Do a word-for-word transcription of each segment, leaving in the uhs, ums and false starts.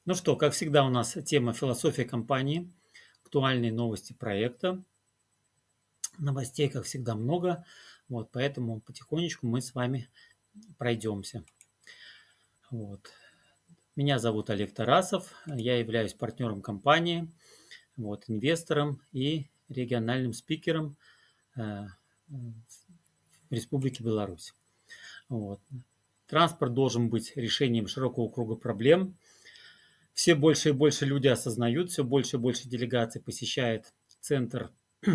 Ну что, как всегда, у нас тема философия компании, актуальные новости проекта. Новостей, как всегда, много. Вот, поэтому потихонечку мы с вами пройдемся. Вот. Меня зовут Олег Тарасов. Я являюсь партнером компании, вот, инвестором и региональным спикером э, в Республике Беларусь. Вот. Транспорт должен быть решением широкого круга проблем. Все больше и больше люди осознают, все больше и больше делегаций посещает центр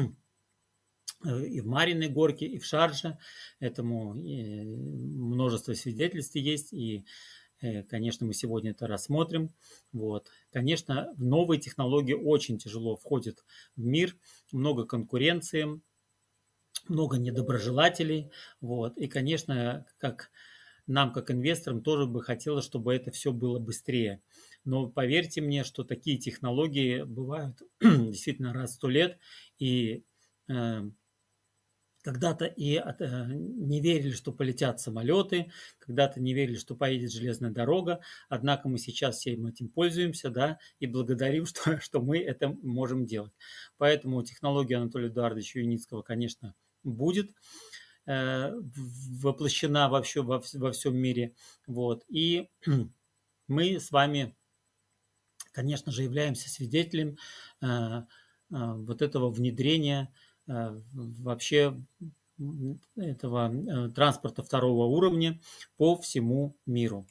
и в Мариной Горке, и в Шарже. Этому э, множество свидетельств есть, и, э, конечно, мы сегодня это рассмотрим. Вот. Конечно, новые технологии очень тяжело входят в мир, много конкуренции, много недоброжелателей. Вот. И, конечно, как нам, как инвесторам, тоже бы хотелось, чтобы это все было быстрее. Но поверьте мне, что такие технологии бывают действительно раз в сто лет, и э, когда-то и от, э, не верили, что полетят самолеты, когда-то не верили, что поедет железная дорога, однако мы сейчас всем этим пользуемся, да, и благодарим, что, что мы это можем делать. Поэтому технология Анатолия Эдуардовича Юницкого, конечно, будет э, воплощена вообще во, во всем мире. Вот. И мы с вами, конечно же, являемся свидетелем э, э, вот этого внедрения э, вообще этого э, транспорта второго уровня по всему миру.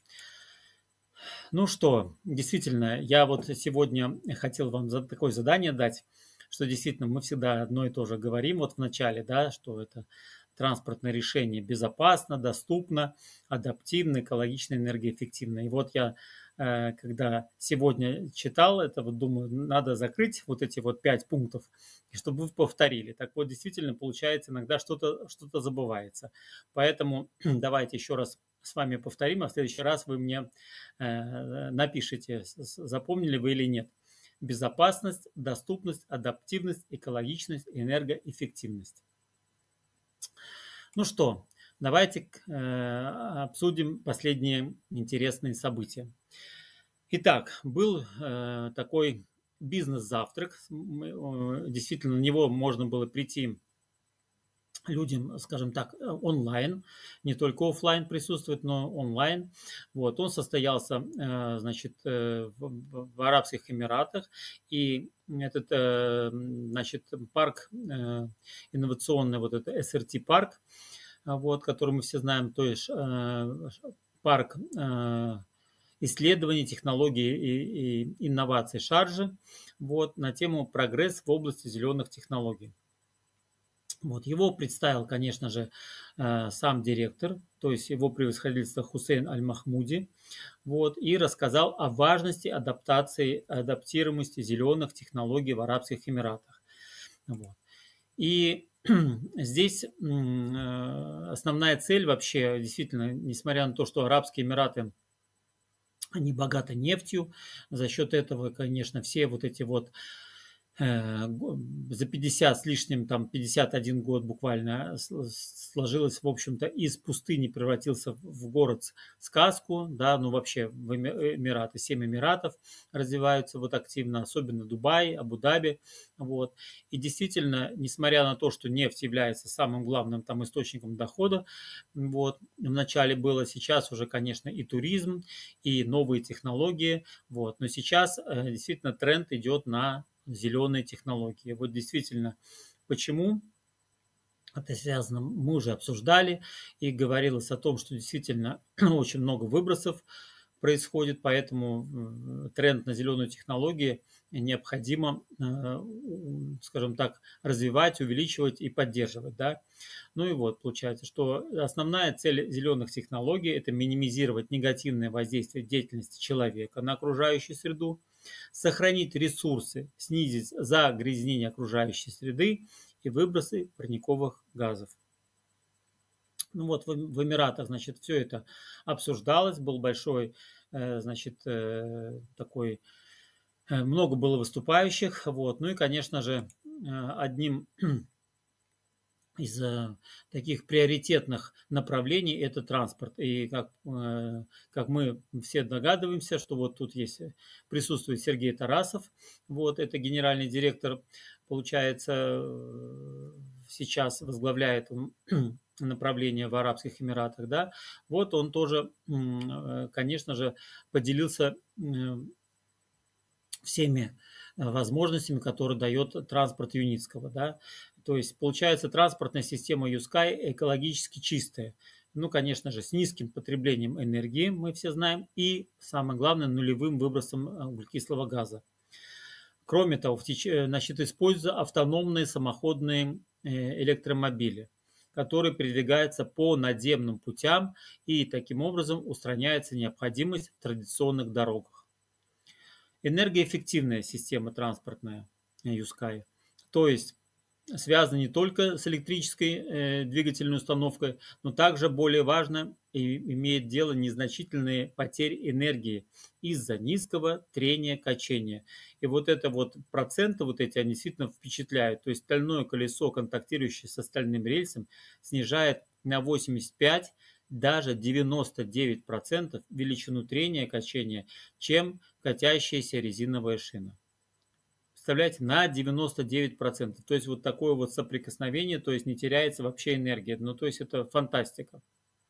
Ну что, действительно, я вот сегодня хотел вам за такое задание дать, что действительно мы всегда одно и то же говорим вот в начале, да, что это транспортное решение безопасно, доступно, адаптивно, экологично, энергоэффективно. И вот я, э, когда сегодня читал это, вот думаю, надо закрыть вот эти вот пять пунктов, и чтобы вы повторили. Так вот, действительно, получается, иногда что-то что забывается. Поэтому давайте еще раз с вами повторим, а в следующий раз вы мне э, напишите, запомнили вы или нет. Безопасность, доступность, адаптивность, экологичность, энергоэффективность. Ну что, давайте э, обсудим последние интересные события. Итак, был э, такой бизнес-завтрак. Действительно, на него можно было прийти людям, скажем так, онлайн, не только офлайн присутствует, но онлайн. Вот, он состоялся, э, значит, э, в, в Арабских Эмиратах, и этот, э, значит, парк э, инновационный, вот это эс эр ти-парк, вот, который мы все знаем, то есть э, парк э, исследований, технологий и, и инноваций Шарджи, вот, на тему «Прогресс в области зеленых технологий». Вот, его представил, конечно же, э, сам директор, то есть его превосходительство Хусейн Аль-Махмуди, вот, и рассказал о важности адаптации, адаптируемости зеленых технологий в Арабских Эмиратах. Вот. И здесь э, основная цель вообще, действительно, несмотря на то, что Арабские Эмираты, они богаты нефтью, за счет этого, конечно, все вот эти вот за пятьдесят с лишним, там пятьдесят один год буквально сложилось, в общем-то, из пустыни превратился в город сказку, да, ну вообще в Эмираты, семь Эмиратов развиваются вот активно, особенно Дубай, Абу-Даби, вот. И действительно, несмотря на то, что нефть является самым главным там источником дохода, вот, вначале было, сейчас уже, конечно, и туризм, и новые технологии, вот, но сейчас действительно тренд идет на зеленые технологии. Вот действительно, почему это связано, мы уже обсуждали, и говорилось о том, что действительно очень много выбросов происходит, поэтому тренд на зеленые технологии необходимо, скажем так, развивать, увеличивать и поддерживать. Да? Ну и вот получается, что основная цель зеленых технологий – это минимизировать негативное воздействие деятельности человека на окружающую среду, сохранить ресурсы, снизить загрязнение окружающей среды и выбросы парниковых газов. Ну вот в, в Эмиратах, значит, все это обсуждалось, был большой, э, значит, э, такой, э, много было выступающих, вот, ну и, конечно же, э, одним из э, таких приоритетных направлений это транспорт. И как, э, как мы все догадываемся, что вот тут есть, э, присутствует Сергей Тарасов, вот это генеральный директор, получается, э, сейчас возглавляет он направление в Арабских Эмиратах, да, вот он тоже, м, э, конечно же, поделился м, всеми э, возможностями, которые дает транспорт Юницкого, да. То есть получается транспортная система Юскай экологически чистая. Ну, конечно же, с низким потреблением энергии, мы все знаем, и, самое главное, нулевым выбросом э, углекислого газа. Кроме того, в теч... э, значит, используются автономные самоходные э, электромобили, которые передвигаются по надземным путям, и таким образом устраняется необходимость в традиционных дорогах. Энергоэффективная система транспортная Юскай, то есть связана не только с электрической э, двигательной установкой, но также более важно и имеет дело незначительные потери энергии из-за низкого трения качения. И вот это вот проценты, вот эти, они действительно впечатляют. То есть стальное колесо, контактирующее с стальным рельсом, снижает на восемьдесят пять, даже девяносто девять процентов величину трения качения, чем катящаяся резиновая шина. Представляете, на девяносто девять процентов. То есть вот такое вот соприкосновение, то есть не теряется вообще энергия. Ну, то есть это фантастика.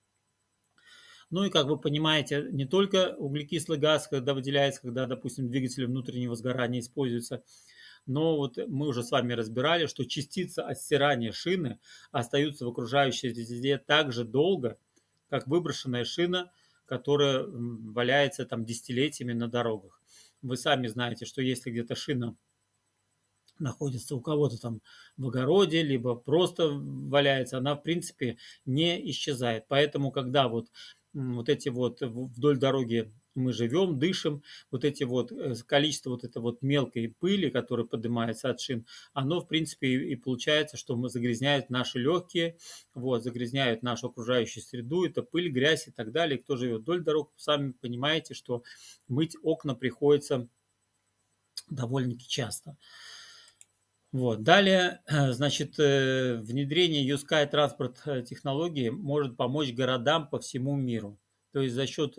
Ну и как вы понимаете, не только углекислый газ, когда выделяется, когда, допустим, двигатели внутреннего сгорания используются, но вот мы уже с вами разбирали, что частицы от стирания шины остаются в окружающей среде так же долго, как выброшенная шина, которая валяется там десятилетиями на дорогах. Вы сами знаете, что если где-то шина находится у кого-то там в огороде, либо просто валяется, она в принципе не исчезает. Поэтому, когда вот, вот эти вот вдоль дороги мы живем, дышим, вот эти вот э, количество вот этой вот мелкой пыли, которая поднимается от шин, оно в принципе и, и получается, что мы загрязняют наши легкие, вот, загрязняют нашу окружающую среду, это пыль, грязь и так далее. Кто живет вдоль дорог, сами понимаете, что мыть окна приходится довольно-таки часто. Вот. Далее, значит, э, внедрение Юскай транспорт э, технологии может помочь городам по всему миру. То есть за счет,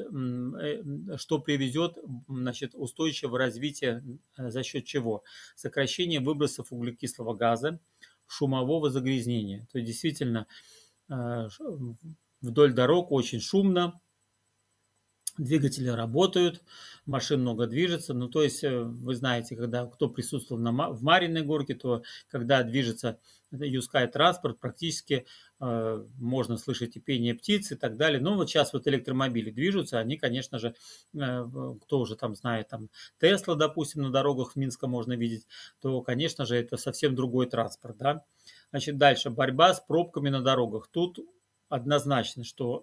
э, что приведет, значит, устойчивого развития, э, за счет чего? Сокращение выбросов углекислого газа, шумового загрязнения. То есть действительно э, вдоль дорог очень шумно, двигатели работают, машин много движется. Ну, то есть, вы знаете, когда кто присутствовал на, в Мариной горке, то когда движется Юскай транспорт, практически э, можно слышать и пение птиц и так далее. Ну, вот сейчас вот электромобили движутся, они, конечно же, э, кто уже там знает, там Тесла, допустим, на дорогах в Минске можно видеть, то, конечно же, это совсем другой транспорт, да. Значит, дальше, борьба с пробками на дорогах. Тут однозначно, что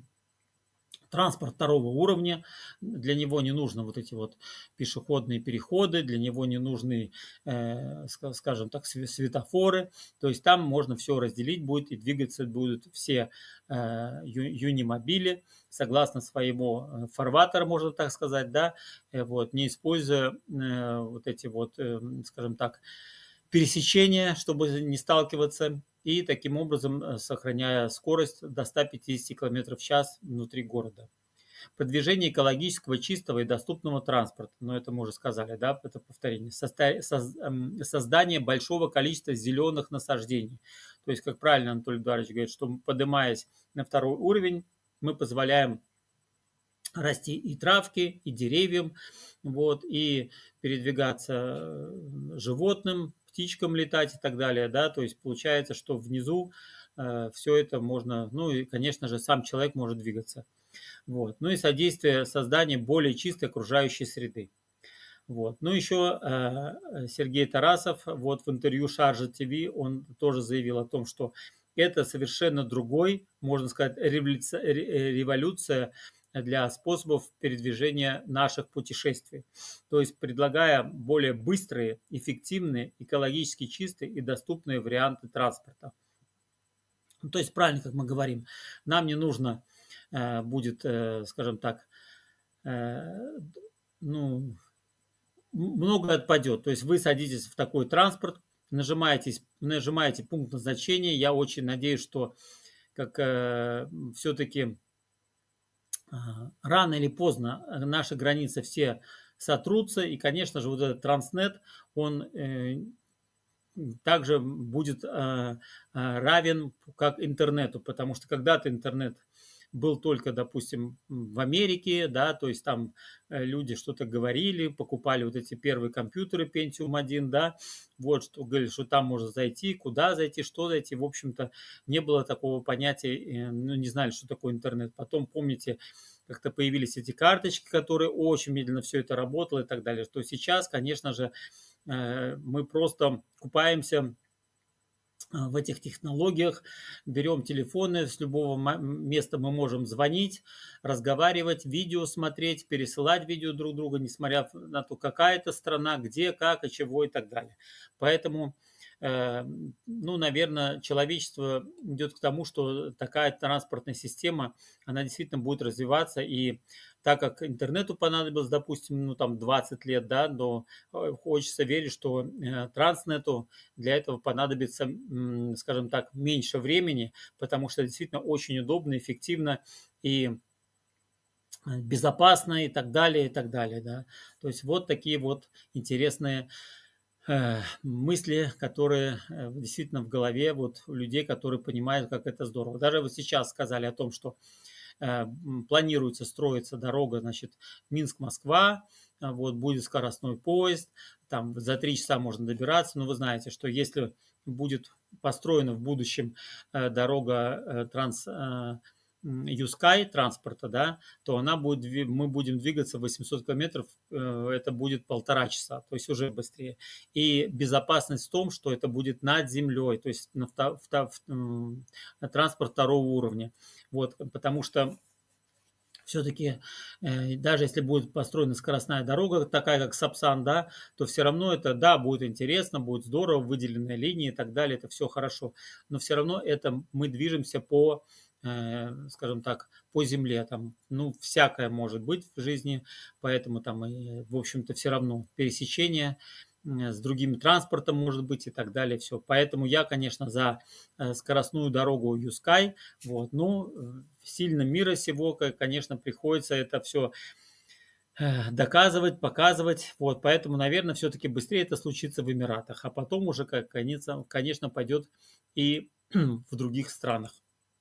транспорт второго уровня, для него не нужны вот эти вот пешеходные переходы, для него не нужны, э, скажем так, светофоры. То есть там можно все разделить будет и двигаться будут все э, юнимобили согласно своему фарватера, можно так сказать, да, э, вот, не используя э, вот эти вот, э, скажем так, пересечения, чтобы не сталкиваться, и таким образом сохраняя скорость до ста пятидесяти километров в час внутри города. Продвижение экологического, чистого и доступного транспорта, но это мы уже сказали, да, это повторение. Создание большого количества зеленых насаждений. То есть, как правильно Анатолий Эдуардович говорит, что поднимаясь на второй уровень, мы позволяем расти и травке, и деревьям, вот, и передвигаться животным, птичкам летать и так далее, да, то есть получается, что внизу э, все это можно, ну и, конечно же, сам человек может двигаться, вот, ну и содействие созданию более чистой окружающей среды. Вот. Ну, еще э, Сергей Тарасов, вот в интервью Шаржа ТВ, он тоже заявил о том, что это совершенно другой, можно сказать, революция, революция для способов передвижения наших путешествий. То есть предлагая более быстрые, эффективные, экологически чистые и доступные варианты транспорта. То есть правильно, как мы говорим, нам не нужно э, будет, э, скажем так, э, ну, многое отпадет. То есть вы садитесь в такой транспорт, нажимаете, нажимаете пункт назначения. Я очень надеюсь, что как э, все-таки рано или поздно наши границы все сотрутся, и, конечно же, вот этот Транснет, он э, также будет э, э, равен как интернету, потому что когда-то интернет был только, допустим, в Америке, да, то есть там э, люди что-то говорили, покупали вот эти первые компьютеры Pentium один, да, вот, что говорили, что там можно зайти, куда зайти, что зайти, в общем-то, не было такого понятия, э, ну, не знали, что такое интернет. Потом, помните, как-то появились эти карточки, которые очень медленно все это работало и так далее, что сейчас, конечно же, э, мы просто купаемся в этих технологиях, берем телефоны, с любого места мы можем звонить, разговаривать, видео смотреть, пересылать видео друг друга, несмотря на то, какая это страна, где, как и чего и так далее. Поэтому, э, ну, наверное, человечество идет к тому, что такая транспортная система, она действительно будет развиваться, и так как интернету понадобилось, допустим, ну, там двадцать лет, да, но э, хочется верить, что э, транснету для этого понадобится, скажем так, меньше времени, потому что действительно очень удобно, эффективно и безопасно и так далее, и так далее, да. То есть вот такие вот интересные э, мысли, которые э, действительно в голове вот у людей, которые понимают, как это здорово. Даже вот сейчас сказали о том, что э, планируется строиться дорога, значит, Минск-Москва, вот, будет скоростной поезд, там за три часа можно добираться, но вы знаете, что если будет построена в будущем э, дорога э, транс э, Юскай транспорта, да, то она будет, мы будем двигаться восемьсот километров, э, это будет полтора часа, то есть уже быстрее. И безопасность в том, что это будет над землей, то есть на, в, в, на транспорт второго уровня. Вот, потому что все-таки э, даже если будет построена скоростная дорога, такая как Сапсан, да, то все равно это, да, будет интересно, будет здорово, выделенные линии и так далее, это все хорошо. Но все равно это мы движемся по, э, скажем так, по земле. Там, ну, всякое может быть в жизни, поэтому там, и, в общем-то, все равно пересечение с другим транспортом может быть и так далее, все. Поэтому я, конечно, за скоростную дорогу Юскай, вот, ну, в сильном мира сего, конечно, приходится это все доказывать, показывать, вот, поэтому, наверное, все-таки быстрее это случится в Эмиратах, а потом уже, как, конечно, конечно, пойдет и в других странах.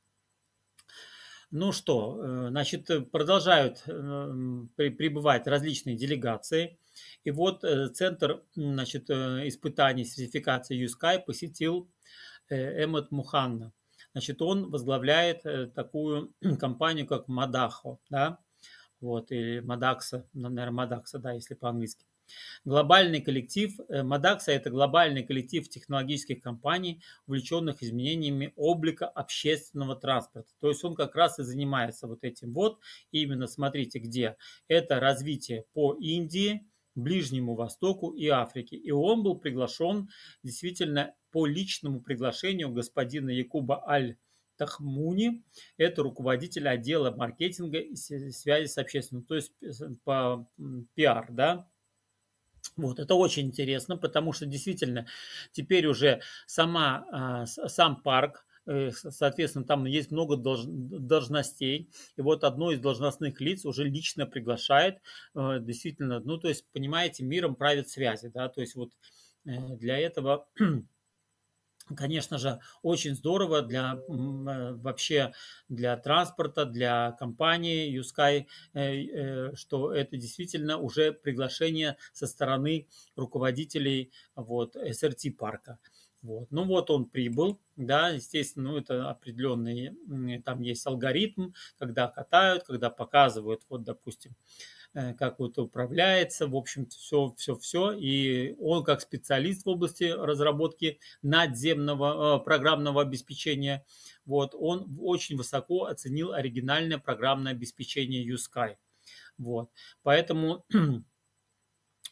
Ну что, значит, продолжают прибывать различные делегации. И вот центр, значит, испытаний сертификации Юскай посетил Эммет Муханна. Значит, он возглавляет такую компанию, как Мадахо, да, вот, или Мадакса, наверное, Мадакса, да, если по-английски. Глобальный коллектив, Мадакса – это глобальный коллектив технологических компаний, увлеченных изменениями облика общественного транспорта. То есть он как раз и занимается вот этим вот. Именно смотрите, где. Это развитие по Индии, Ближнему Востоку и Африке. И он был приглашен действительно по личному приглашению господина Якуба Аль Тахмуни, это руководитель отдела маркетинга и связи с общественностью, то есть по пиар, да. Вот, это очень интересно, потому что действительно теперь уже сама, сам парк, соответственно, там есть много должностей, и вот одно из должностных лиц уже лично приглашает, действительно, ну, то есть, понимаете, миром правят связи, да, то есть вот для этого... Конечно же, очень здорово для вообще для транспорта, для компании Юскай, что это действительно уже приглашение со стороны руководителей вот, эс эр ти парка. Вот. Ну вот он прибыл, да, естественно, ну это определенный, там есть алгоритм, когда катают, когда показывают, вот, допустим, как вот управляется, в общем-то, все, все, все. И он как специалист в области разработки надземного э, программного обеспечения, вот, он очень высоко оценил оригинальное программное обеспечение Юскай. Вот. Поэтому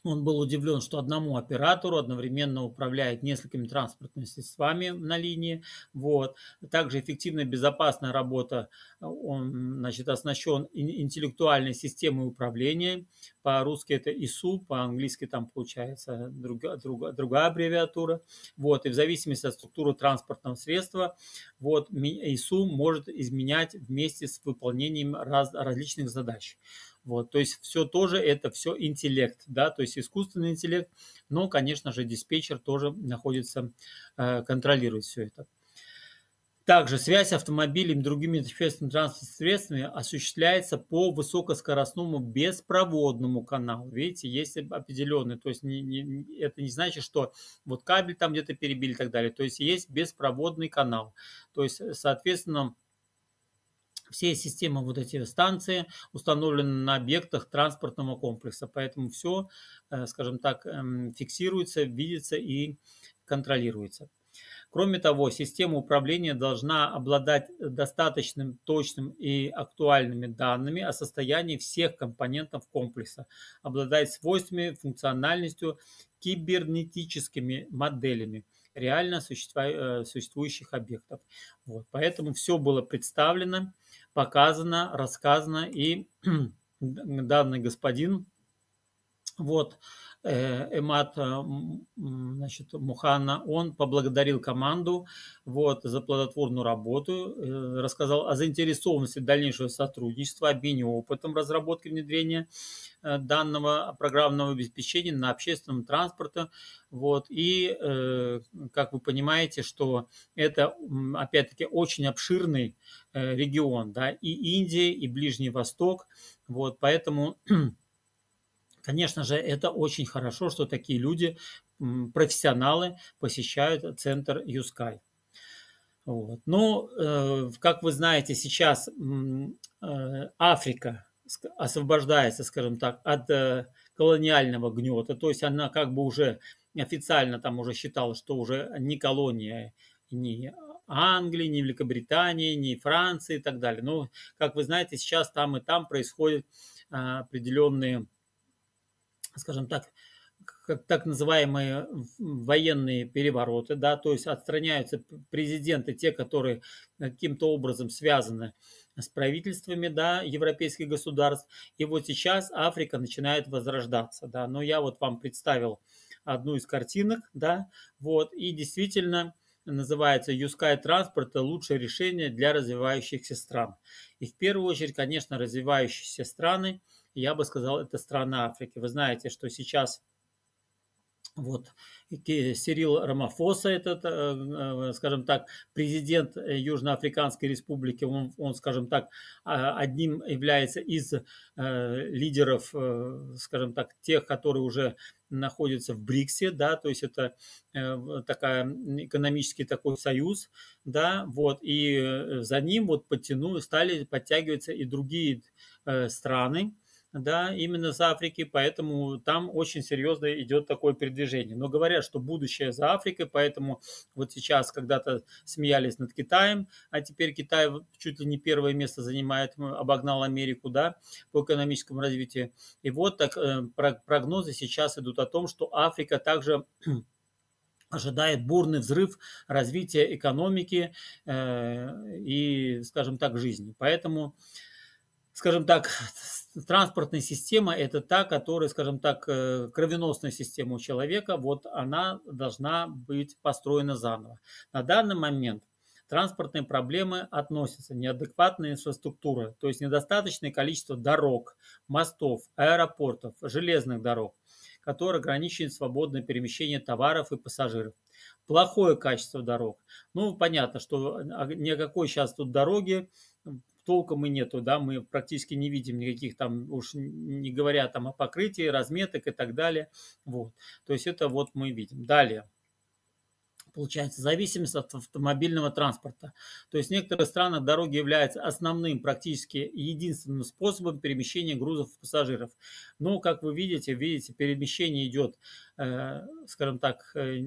Он был удивлен, что одному оператору одновременно управляет несколькими транспортными средствами на линии. Вот. Также эффективная безопасная работа. Он, значит, оснащен интеллектуальной системой управления. По-русски это ай эс у, по-английски там получается другая, другая, другая аббревиатура. Вот. И в зависимости от структуры транспортного средства, вот, ай эс у может изменять вместе с выполнением раз, различных задач. Вот, то есть все тоже это все интеллект, да, то есть искусственный интеллект, но, конечно же, диспетчер тоже находится, э, контролирует все это. Также связь автомобилей и другими общественными транспортными средствами осуществляется по высокоскоростному беспроводному каналу. Видите, есть определенный, то есть не, не, это не значит, что вот кабель там где-то перебили и так далее. То есть есть беспроводный канал. То есть, соответственно, все системы, вот эти станции установлены на объектах транспортного комплекса, поэтому все, скажем так, фиксируется, видится и контролируется. Кроме того, система управления должна обладать достаточным точным и актуальными данными о состоянии всех компонентов комплекса, обладать свойствами, функциональностью, кибернетическими моделями реально существующих объектов. Вот. Поэтому все было представлено, показано, рассказано, и данный господин, вот, Эмад, значит, Мухана, он поблагодарил команду, вот, за плодотворную работу, рассказал о заинтересованности дальнейшего сотрудничества, обмене опытом разработки и внедрения данного программного обеспечения на общественном транспорте. Вот, и, как вы понимаете, что это, опять-таки, очень обширный регион, да, и Индия, и Ближний Восток, вот, поэтому... Конечно же, это очень хорошо, что такие люди, профессионалы, посещают центр Юскай. Вот. Но, э, как вы знаете, сейчас э, Африка освобождается, скажем так, от э, колониального гнета, то есть она как бы уже официально там уже считала, что уже не колония ни Англии, ни Великобритании, ни Франции и так далее. Но, как вы знаете, сейчас там и там происходят э, определенные, скажем так, как так называемые военные перевороты, да, то есть отстраняются президенты, те, которые каким-то образом связаны с правительствами, да, европейских государств. И вот сейчас Африка начинает возрождаться, да. Но я вот вам представил одну из картинок, да, вот, и действительно называется «Юскай транспорт – лучшее решение для развивающихся стран». И в первую очередь, конечно, развивающиеся страны, я бы сказал, это страны Африки. Вы знаете, что сейчас вот Сирил Рамафоса, этот, скажем так, президент Южноафриканской республики, он, он, скажем так, одним является из лидеров, скажем так, тех, которые уже находятся в БРИКСе, да, то есть это такая экономический такой союз, да, вот, и за ним вот подтянули, стали подтягиваться и другие страны, да, именно с Африки, поэтому там очень серьезно идет такое передвижение. Но говорят, что будущее за Африкой, поэтому вот сейчас когда-то смеялись над Китаем, а теперь Китай чуть ли не первое место занимает, обогнал Америку, да, по экономическому развитию. И вот так прогнозы сейчас идут о том, что Африка также ожидает бурный взрыв развития экономики э, и, скажем так, жизни. Поэтому, скажем так, транспортная система – это та, которая, скажем так, кровеносная система у человека, вот она должна быть построена заново. На данный момент транспортные проблемы относятся неадекватная инфраструктура, то есть недостаточное количество дорог, мостов, аэропортов, железных дорог, которые ограничивают свободное перемещение товаров и пассажиров. Плохое качество дорог. Ну, понятно, что никакой сейчас тут дороги толком и нету, да, мы практически не видим никаких там, уж не говоря там о покрытии, разметок и так далее. Вот. То есть это вот мы видим. Далее. Получается зависимость от автомобильного транспорта. То есть в некоторых странах дороги являются основным, практически единственным способом перемещения грузов и пассажиров. Но, как вы видите, видите, перемещение идет, э, скажем так, э,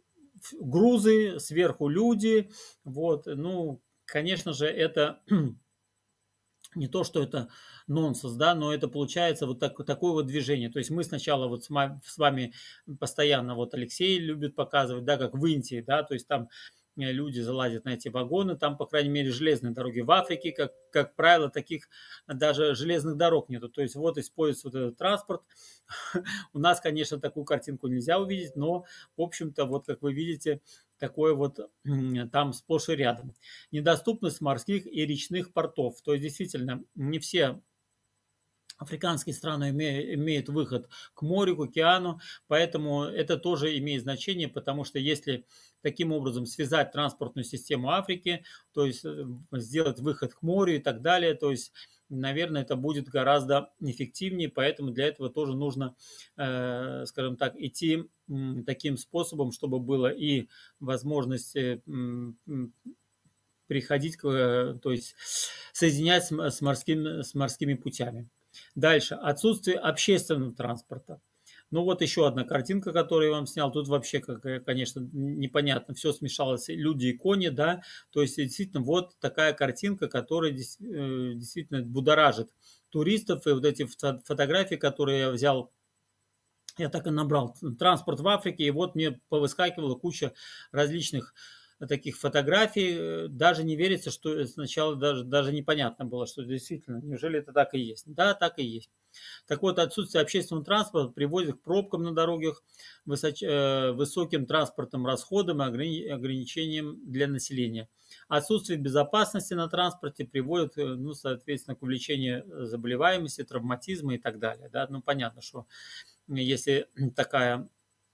грузы, сверху люди. Вот. Ну, конечно же, это не то, что это нонсенс, да, но это получается вот так, такое вот движение. То есть мы сначала вот с, ма- с вами постоянно, вот Алексей любит показывать, да, как в Индии, да, то есть там э, люди залазят на эти вагоны, там, по крайней мере, железные дороги. В Африке, как, как правило, таких даже железных дорог нету. То есть вот используется вот этот транспорт. У нас, конечно, такую картинку нельзя увидеть, но, в общем-то, вот как вы видите, такое вот м, там сплошь и рядом. Недоступность морских и речных портов. То есть, действительно, не все африканские страны име- имеют выход к морю, к океану, поэтому это тоже имеет значение, потому что если таким образом связать транспортную систему Африки, то есть э, сделать выход к морю и так далее, то есть, наверное, это будет гораздо эффективнее, поэтому для этого тоже нужно, э, скажем так, идти м, таким способом, чтобы было и возможность э, м, м, приходить, к, э, то есть соединять с, м- с морским, с морскими путями. Дальше. Отсутствие общественного транспорта. Ну вот еще одна картинка, которую я вам снял. Тут вообще, как, э, конечно, непонятно, все смешалось, люди и кони, да. То есть действительно вот такая картинка, которая дес- э, действительно будоражит туристов. И вот эти фото- фотографии, которые я взял, я так и набрал транспорт в Африке, и вот мне повыскакивала куча различных таких фотографий. Э, Даже не верится, что сначала даже, даже непонятно было, что действительно, неужели это так и есть. Да, так и есть. Так вот, отсутствие общественного транспорта приводит к пробкам на дорогах, высоч- э, высоким транспортным расходам и ограни- ограничениям для населения. Отсутствие безопасности на транспорте приводит, э, ну, соответственно, к увеличению заболеваемости, травматизма и так далее. Да? Ну, понятно, что если такая,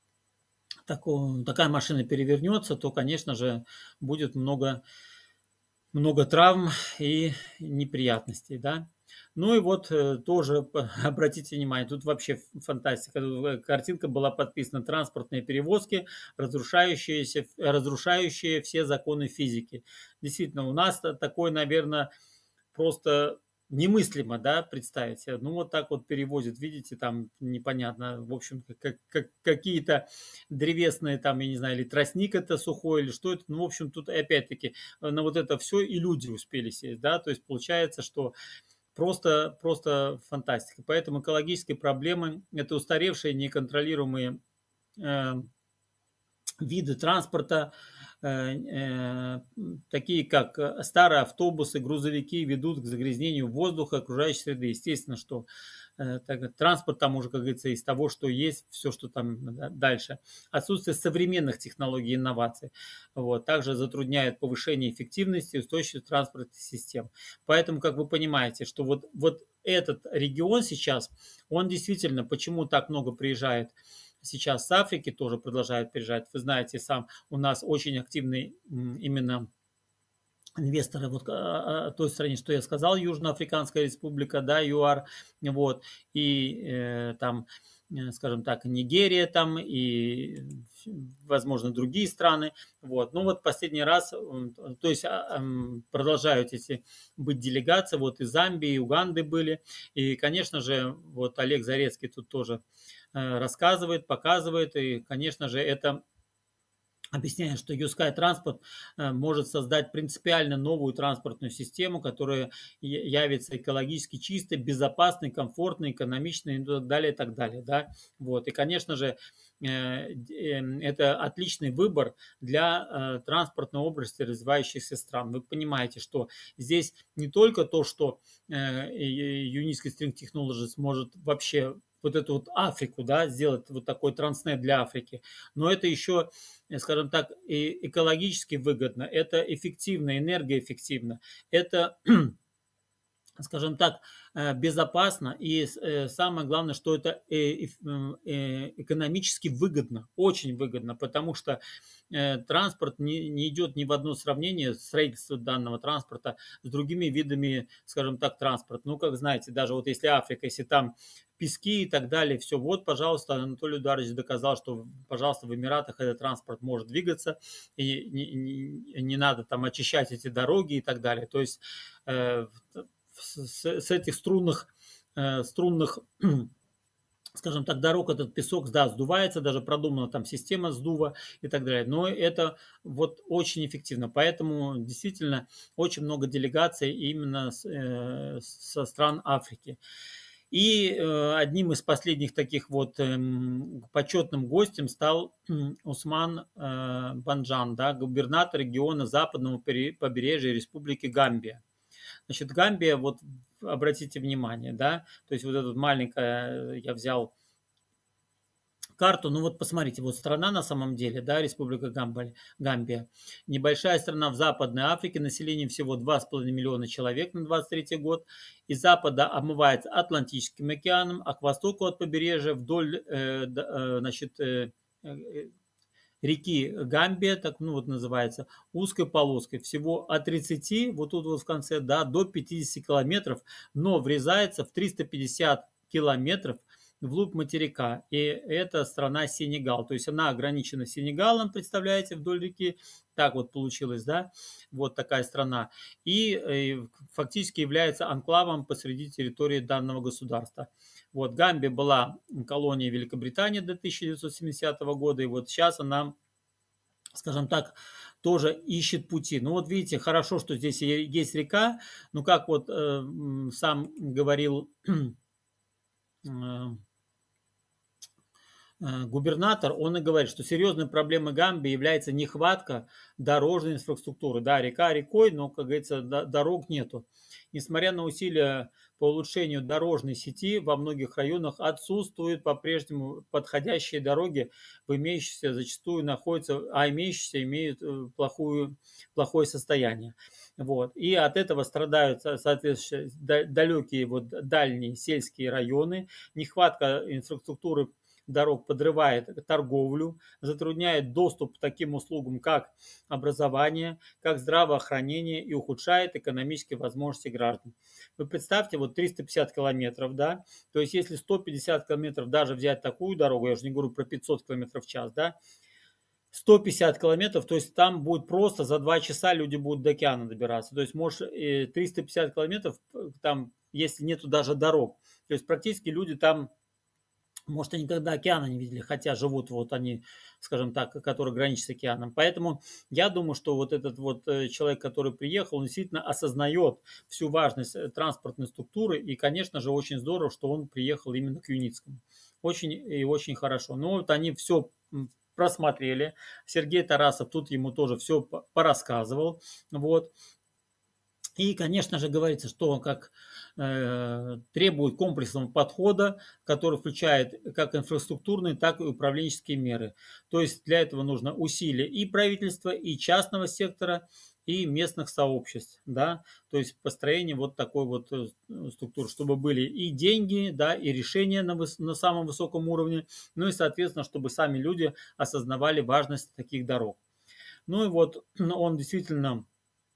тако- такая машина перевернется, то, конечно же, будет много, много травм и неприятностей, да. Ну и вот э, тоже п- обратите внимание, тут вообще фантастика. Тут, э, Картинка была подписана «Транспортные перевозки, разрушающиеся, разрушающие все законы физики». Действительно, у нас та- такой, наверное, просто немыслимо, да, представить себе. Ну, вот так вот перевозят, видите, там непонятно, в общем, как, как, какие-то древесные, там, я не знаю, или тростник это сухой, или что это. Ну, в общем, тут опять-таки на вот это все и люди успели сесть, да, то есть получается, что просто, просто фантастика. Поэтому экологические проблемы– это устаревшие, неконтролируемые э, виды транспорта, э, э, такие как э, старые автобусы, грузовики, ведут к загрязнению воздуха, окружающей среды. Естественно, что э, так, транспорт там уже, как говорится, из того, что есть, все, что там да, дальше. Отсутствие современных технологий и инноваций. Вот, также затрудняет повышение эффективности и устойчивости транспортных систем. Поэтому, как вы понимаете, что вот, вот этот регион сейчас, он действительно, почему так много приезжает сейчас с Африки, тоже продолжают приезжать. Вы знаете, сам у нас очень активный именно инвесторы вот а, а, той стране, что я сказал, Южноафриканская республика, да, ЮАР, вот, и э, там, э, скажем так, Нигерия там, и, возможно, другие страны, вот, ну вот последний раз, то есть а, продолжают эти быть делегации, вот и Замбии, и Уганды были, и, конечно же, вот Олег Зарецкий тут тоже э, рассказывает, показывает, и, конечно же, это объясняет, что Юскай транспорт э, может создать принципиально новую транспортную систему, которая явится экологически чистой, безопасной, комфортной, экономичной и так далее, и так далее. Да? Вот. И, конечно же, э, э, это отличный выбор для э, транспортной области развивающихся стран. Вы понимаете, что здесь не только то, что э, Unique String Technologies может вообще вот эту вот Африку, да, сделать вот такой транснет для Африки, но это еще, скажем так, и экологически выгодно, это эффективно, энергоэффективно, это, скажем так, э, безопасно и э, самое главное, что это э, э, экономически выгодно, очень выгодно, потому что э, транспорт не, не идет ни в одно сравнение, строительство данного транспорта с другими видами, скажем так, транспорта. Ну, как знаете, даже вот если Африка, если там пески и так далее, все, вот, пожалуйста, Анатолий Эдуардович доказал, что, пожалуйста, в Эмиратах этот транспорт может двигаться, и не, не, не надо там очищать эти дороги и так далее. То есть э, с, с этих струнных, э, струнных скажем так, дорог этот песок, да, сдувается, даже продумана там система сдува и так далее. Но это вот очень эффективно. Поэтому действительно очень много делегаций именно с, э, со стран Африки. И э, одним из последних таких вот эм, почетным гостем стал м, Усман э, Банджан, да, губернатор региона западного пере- побережья Республики Гамбия. Значит, Гамбия, вот обратите внимание, да, то есть вот этот маленькая, я взял карту, ну вот посмотрите, вот страна на самом деле, да, Республика Гамбия, Гамбия, небольшая страна в Западной Африке, население всего два с половиной миллиона человек на двадцать третий год, из запада омывается Атлантическим океаном, а к востоку от побережья вдоль, э, э, значит, э, э, реки Гамбия, так ну вот называется, узкой полоской, всего от тридцати, вот тут вот в конце, да, до пятидесяти километров, но врезается в триста пятьдесят километров вглубь материка. И это страна Сенегал. То есть она ограничена Сенегалом, представляете, вдоль реки. Так вот получилось, да, вот такая страна. И, и фактически является анклавом посреди территории данного государства. Вот Гамбия была колонией Великобритании до тысяча девятьсот семидесятого года, и вот сейчас она, скажем так, тоже ищет пути. Ну вот видите, хорошо, что здесь есть река, ну как вот э, сам говорил э, губернатор, он и говорит, что серьезной проблемой Гамбии является нехватка дорожной инфраструктуры. Да, река рекой, но, как говорится, дорог нету. Несмотря на усилия по улучшению дорожной сети, во многих районах отсутствуют по-прежнему подходящие дороги, в имеющиеся зачастую находятся, а имеющиеся имеют плохую, плохое состояние. Вот. И от этого страдают, соответственно, далекие, вот, дальние сельские районы, нехватка инфраструктуры дорог подрывает торговлю, затрудняет доступ к таким услугам, как образование, как здравоохранение и ухудшает экономические возможности граждан. Вы представьте, вот триста пятьдесят километров, да, то есть если сто пятьдесят километров даже взять такую дорогу, я уже не говорю про пятьсот километров в час, да, сто пятьдесят километров, то есть там будет просто за два часа люди будут до океана добираться. То есть может триста пятьдесят километров, там, если нету даже дорог, то есть практически люди там, может, они никогда океана не видели, хотя живут вот они, скажем так, которые граничат с океаном. Поэтому я думаю, что вот этот вот человек, который приехал, он действительно осознает всю важность транспортной структуры. И, конечно же, очень здорово, что он приехал именно к Юницкому. Очень и очень хорошо. Но вот они все просмотрели. Сергей Тарасов тут ему тоже все порассказывал. Вот. И, конечно же, говорится, что как э, требует комплексного подхода, который включает как инфраструктурные, так и управленческие меры. То есть для этого нужно усилия и правительства, и частного сектора, и местных сообществ, да, то есть построение вот такой вот структуры, чтобы были и деньги, да, и решения на, выс- на самом высоком уровне, ну и, соответственно, чтобы сами люди осознавали важность таких дорог. Ну и вот он действительно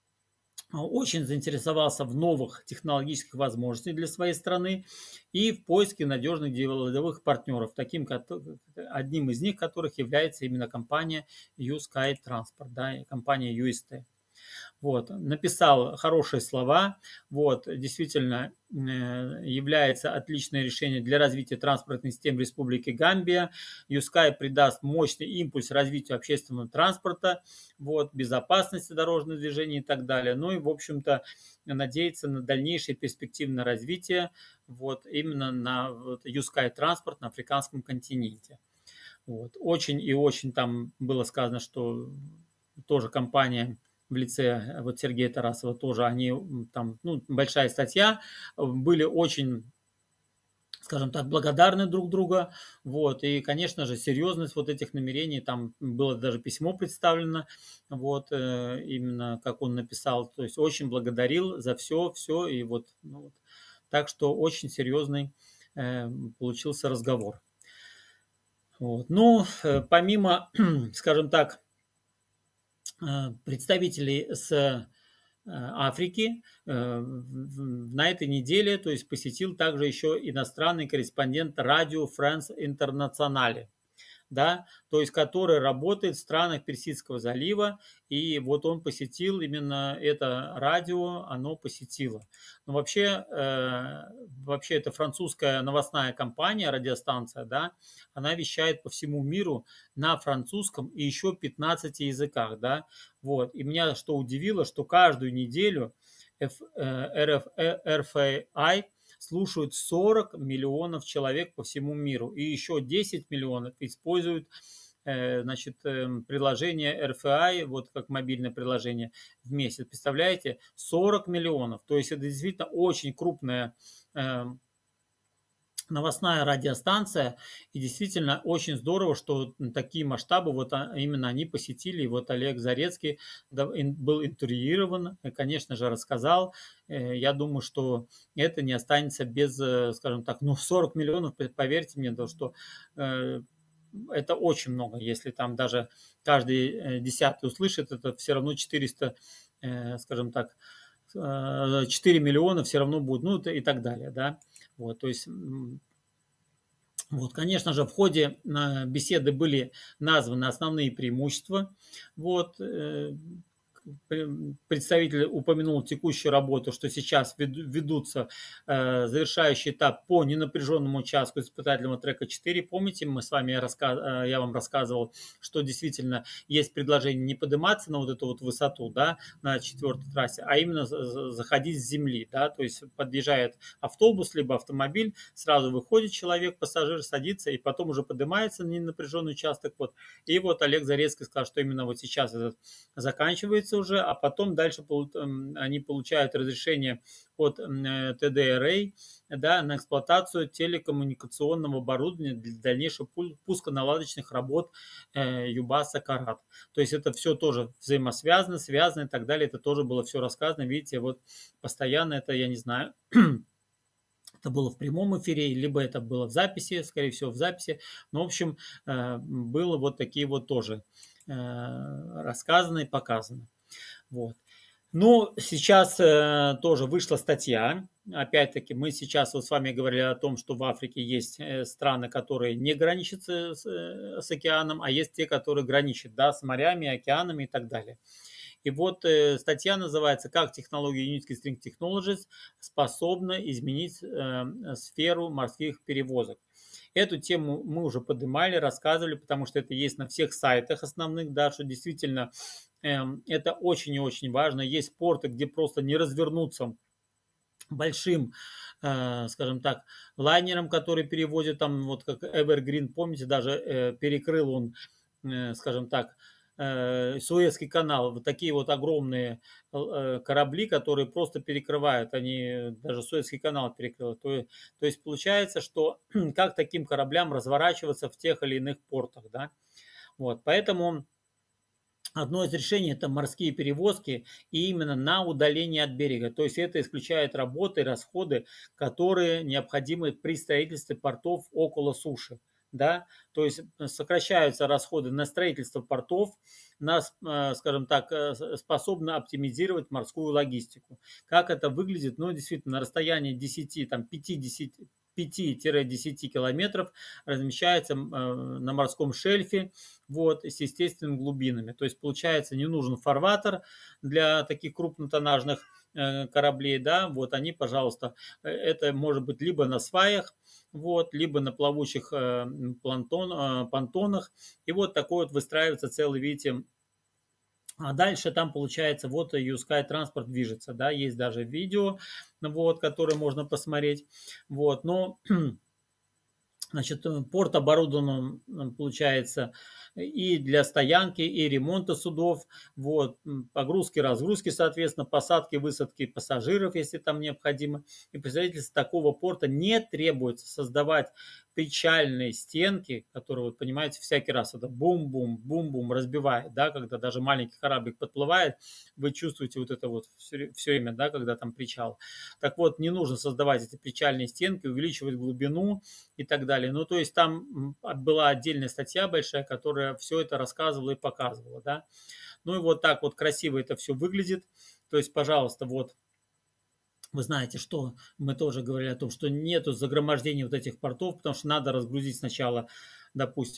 очень заинтересовался в новых технологических возможностях для своей страны и в поиске надежных деловых партнеров, таким, одним из них которых является именно компания YouSky Transport, да, компания ю эс ти. Вот, написал хорошие слова, вот, действительно э, является отличное решение для развития транспортной системы Республики Гамбия. YouSky придаст мощный импульс развитию общественного транспорта, вот, безопасности дорожного движения и так далее. Ну и, в общем-то, надеяться на дальнейшее перспективное развитие вот, именно на вот, YouSky транспорт на африканском континенте. Вот. Очень и очень там было сказано, что тоже компания в лице вот Сергея Тарасова тоже, они там, ну, большая статья, были очень, скажем так, благодарны друг друга, вот, и, конечно же, серьезность вот этих намерений, там было даже письмо представлено, вот, именно как он написал, то есть очень благодарил за все, все, и вот, ну, вот. Так что очень серьезный э, получился разговор. Вот. Ну, э, помимо, скажем так, представителей с Африки на этой неделе, то есть посетил также еще иностранный корреспондент радио France Internationale. да, то есть который работает в странах Персидского залива, и вот он посетил именно это радио, оно посетило. Но вообще, э, вообще это французская новостная компания, радиостанция, да, она вещает по всему миру на французском и еще пятнадцати языках, да, вот. И меня что удивило, что каждую неделю F, э, эр эф, э, эр эф ай слушают сорок миллионов человек по всему миру, и еще десять миллионов используют э, значит, э, приложение эр эф ай, вот как мобильное приложение в месяц. Представляете, сорок миллионов. То есть это действительно очень крупная э, новостная радиостанция, и действительно очень здорово, что такие масштабы вот именно они посетили. И вот Олег Зарецкий был интервьюирован, конечно же, рассказал. Я думаю, что это не останется без, скажем так, ну, сорок миллионов, поверьте мне, то, что это очень много. Если там даже каждый десятый услышит, это все равно четыреста, скажем так, четыре миллиона все равно будет, ну и так далее, да. Вот, то есть, вот, конечно же, в ходе беседы были названы основные преимущества. Вот, представитель упомянул текущую работу, что сейчас ведутся э, завершающий этап по ненапряженному участку испытательного трека четыре. Помните, мы с вами, я, рассказ, я вам рассказывал, что действительно есть предложение не подниматься на вот эту вот высоту, да, на четвертой трассе, а именно заходить с земли, да, то есть подъезжает автобус либо автомобиль, сразу выходит человек, пассажир садится и потом уже поднимается на ненапряженный участок. Вот. И вот Олег Зарецкий сказал, что именно вот сейчас этот заканчивается уже, а потом дальше они получают разрешение от ти ди эр эй, да, на эксплуатацию телекоммуникационного оборудования для дальнейшего пусконаладочных работ Юбаса Карат. То есть это все тоже взаимосвязано, связано и так далее. Это тоже было все рассказано. Видите, вот постоянно это, я не знаю, это было в прямом эфире, либо это было в записи, скорее всего, в записи. Но, в общем, было вот такие вот тоже рассказано и показано. Вот. Ну, сейчас э, тоже вышла статья. Опять-таки, мы сейчас вот с вами говорили о том, что в Африке есть страны, которые не граничат с, с океаном, а есть те, которые граничат, да, с морями, океанами и так далее. И вот э, статья называется «Как технология Unity String Technologies способна изменить э, сферу морских перевозок». Эту тему мы уже поднимали, рассказывали, потому что это есть на всех сайтах основных, да, что действительно э, это очень и очень важно. Есть порты, где просто не развернуться большим, э, скажем так, лайнером, который перевозит там, вот как Evergreen, помните, даже э, перекрыл он, э, скажем так, Суэцкий канал, вот такие вот огромные корабли, которые просто перекрывают, они даже Суэцкий канал перекрыл. То, то есть получается, что как таким кораблям разворачиваться в тех или иных портах, да? Вот, поэтому одно из решений – это морские перевозки и именно на удаление от берега. То есть это исключает работы и расходы, которые необходимы при строительстве портов около суши. Да, то есть сокращаются расходы на строительство портов, на, скажем так, способно оптимизировать морскую логистику. Как это выглядит? Ну, действительно, на расстоянии десяти, там, пяти-десяти километров размещается на морском шельфе, вот, с естественными глубинами. То есть, получается, не нужен фарватер для таких крупнотоннажных кораблей, да, вот они, пожалуйста, это может быть либо на сваях, вот, либо на плавучих э, плантон, э, понтонах. И вот такой вот выстраивается целый, видите. А дальше там получается вот Юскай транспорт движется, да, есть даже видео, вот, которое можно посмотреть. Вот, но, значит, порт оборудован, получается, и для стоянки, и ремонта судов, вот, погрузки, разгрузки, соответственно, посадки, высадки пассажиров, если там необходимо. И при строительстве такого порта не требуется создавать причальные стенки, которые, вот, понимаете, всякий раз это бум-бум, бум-бум разбивает, да, когда даже маленький кораблик подплывает, вы чувствуете вот это вот все, все время, да, когда там причал. Так вот, не нужно создавать эти причальные стенки, увеличивать глубину и так далее. Ну, то есть там была отдельная статья большая, которая все это рассказывала и показывала, да. Ну и вот так вот красиво это все выглядит. То есть, пожалуйста, вот вы знаете, что мы тоже говорили о том, что нету загромождения вот этих портов, потому что надо разгрузить сначала, допустим,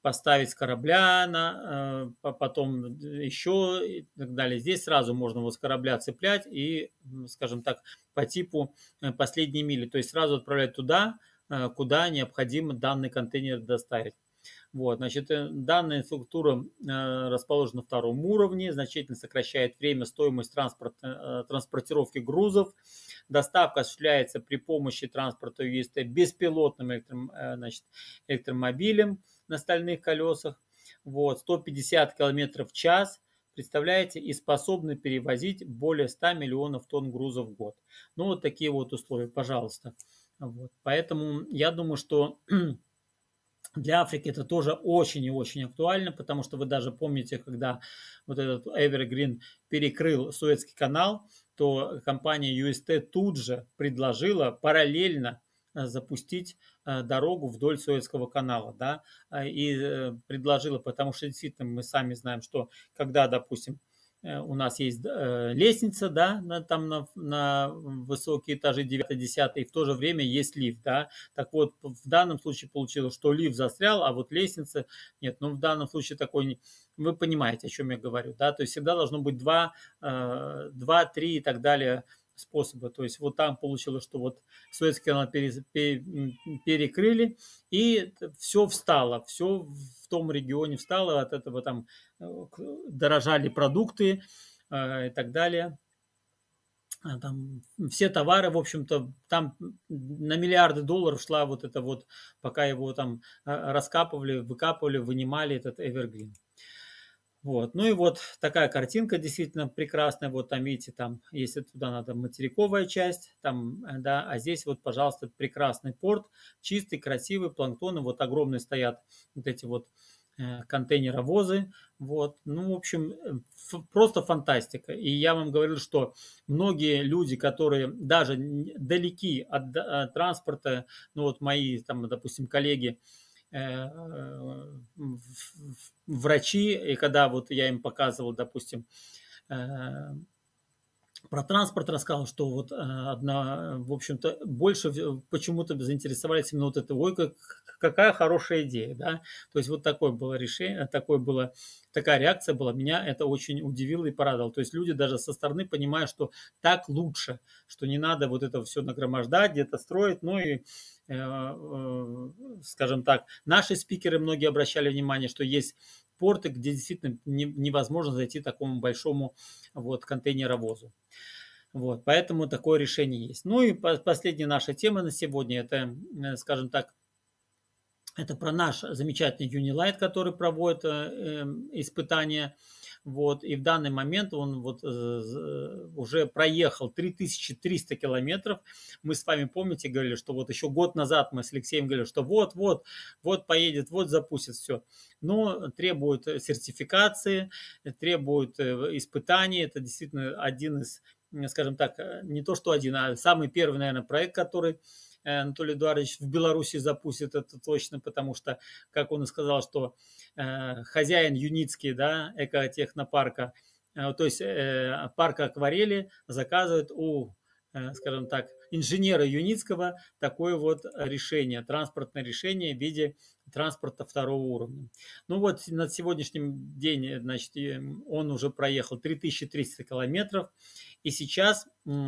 поставить с корабля, на, э, потом еще и так далее. Здесь сразу можно вот с корабля цеплять и, скажем так, по типу последней мили, то есть сразу отправлять туда, куда необходимо данный контейнер доставить. Вот, значит, данная инфраструктура э, расположена на втором уровне, значительно сокращает время, стоимость транспорта, э, транспортировки грузов. Доставка осуществляется при помощи транспорта ю эс ти беспилотным электром, э, значит, электромобилем на стальных колесах. Вот, сто пятьдесят километров в час, представляете, и способны перевозить более ста миллионов тонн грузов в год. Ну, вот такие вот условия, пожалуйста. Вот. Поэтому я думаю, что для Африки это тоже очень и очень актуально, потому что вы даже помните, когда вот этот Evergreen перекрыл Суэцкий канал, то компания ю эс ти тут же предложила параллельно запустить дорогу вдоль Суэцкого канала, да, и предложила, потому что действительно мы сами знаем, что когда, допустим, у нас есть лестница, да, на, там на, на высокие этажи девятый десятый, и в то же время есть лифт, да. Так вот, в данном случае получилось, что лифт застрял, а вот лестница нет. Ну, в данном случае такой, вы понимаете, о чем я говорю, да. То есть всегда должно быть два, два, три и так далее способа. То есть вот там получилось, что вот Суэцкий канал перекрыли, и все встало, все в том регионе встало, от этого там дорожали продукты э, и так далее. Там все товары, в общем-то, там на миллиарды долларов шла вот это вот, пока его там раскапывали, выкапывали, вынимали этот Evergreen. Вот. Ну и вот такая картинка действительно прекрасная. Вот там, видите, там, если туда надо материковая часть, там, да, а здесь вот, пожалуйста, прекрасный порт, чистый, красивый, планктоны, вот огромные стоят вот эти вот э, контейнеровозы. Вот. Ну, в общем, просто фантастика. И я вам говорил, что многие люди, которые даже далеки от, от транспорта, ну вот мои, там, допустим, коллеги, врачи, и когда вот я им показывал, допустим, про транспорт рассказал, что вот одна, в общем-то, больше почему-то заинтересовались именно вот это, ой, как, какая хорошая идея, да, то есть вот такое было решение, такое было, такая реакция была, меня это очень удивило и порадовало, то есть люди даже со стороны понимают, что так лучше, что не надо вот это все нагромождать, где-то строить, ну и скажем так, наши спикеры многие обращали внимание, что есть порты, где действительно невозможно зайти такому большому вот контейнеровозу. Вот, поэтому такое решение есть. Ну и последняя наша тема на сегодня, это, скажем так, это про наш замечательный Unilight, который проводит э, испытания. Вот, и в данный момент он вот, э, уже проехал три тысячи триста километров. Мы с вами, помните, говорили, что вот еще год назад мы с Алексеем говорили, что вот, вот, вот поедет, вот запустит все. Но требует сертификации, требует испытаний. Это действительно один из, скажем так, не то что один, а самый первый, наверное, проект, который Анатолий Эдуардович в Беларуси запустит, это точно, потому что, как он и сказал, что э, хозяин Юницкий, да, экотехнопарка, э, то есть э, парка акварели заказывает у, э, скажем так, инженера Юницкого такое вот решение, транспортное решение в виде транспорта второго уровня. Ну вот на сегодняшний день, значит, он уже проехал три тысячи триста километров, и сейчас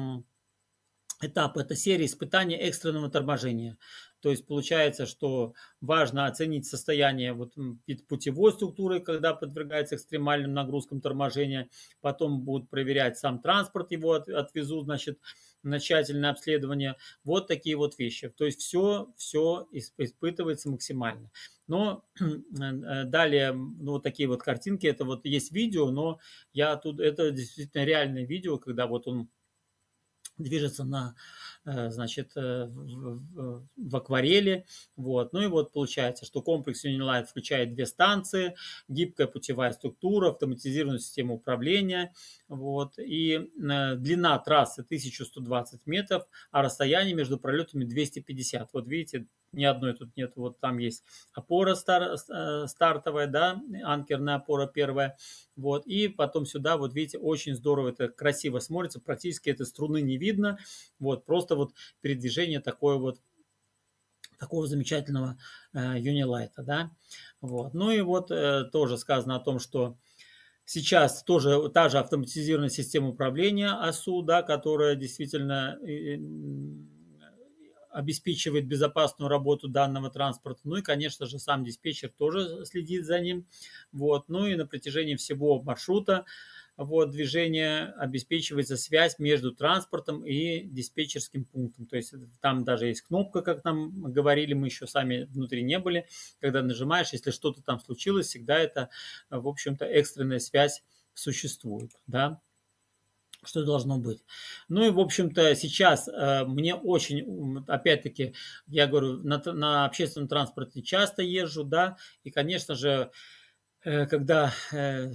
этап – это серия испытаний экстренного торможения. То есть получается, что важно оценить состояние вот путевой структуры, когда подвергается экстремальным нагрузкам торможения. Потом будут проверять сам транспорт, его отвезут, значит, на тщательное обследование. Вот такие вот вещи. То есть все, все испытывается максимально. Но далее, ну, вот такие вот картинки, это вот есть видео, но я тут, это действительно реальное видео, когда вот он движется на, значит, в, в акварели. Вот. Ну и вот получается, что комплекс Unilight включает две станции, гибкая путевая структура, автоматизированную систему управления. Вот. И длина трассы тысяча сто двадцать метров, а расстояние между пролетами двести пятьдесят. Вот видите, ни одной тут нет. Вот там есть опора стар, стартовая, да, анкерная опора первая. Вот. И потом сюда, вот видите, очень здорово, это красиво смотрится. Практически этой струны не видно. Вот. Просто вот передвижение такое вот такого замечательного э, Unilight, да. Вот. Ну и вот э, тоже сказано о том, что сейчас тоже та же автоматизированная система управления АСУ, да, которая действительно э, обеспечивает безопасную работу данного транспорта. Ну и, конечно же, сам диспетчер тоже следит за ним. Вот. Ну и на протяжении всего маршрута вот, движения обеспечивается связь между транспортом и диспетчерским пунктом. То есть там даже есть кнопка, как нам говорили, мы еще сами внутри не были. Когда нажимаешь, если что-то там случилось, всегда это, в общем-то, экстренная связь существует, да, что должно быть. Ну и, в общем-то, сейчас э, мне очень, опять-таки, я говорю, на, на общественном транспорте часто езжу, да, и, конечно же, э, когда э,